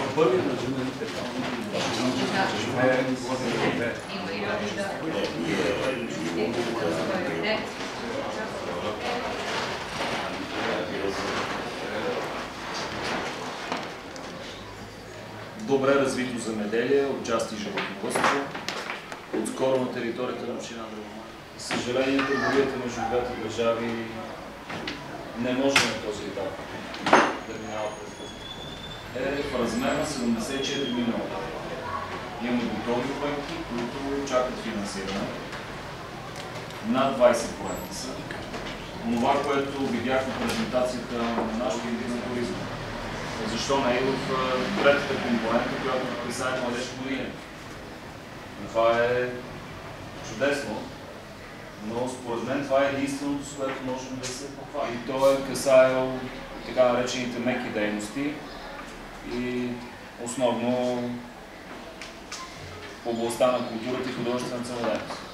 Добре развито земеделие, отчасти животновъдство, отскоро на територията на община Драгоман. За съжаление, търговията между двете държави не може на този етап да минава през въздух. В размер на 74 милиона. Имаме готови проекти, които чакат финансиране. Над 20 проекта са. Това, което видях в презентацията на нашия вид на туризма. Защо не и в третата компонента, която касае младежко движение. Това е чудесно, но според мен това е единственото, с което можем да се похвалим. И то е касаел така наречените меки дейности и основно в областта на културата и художествената самодейност.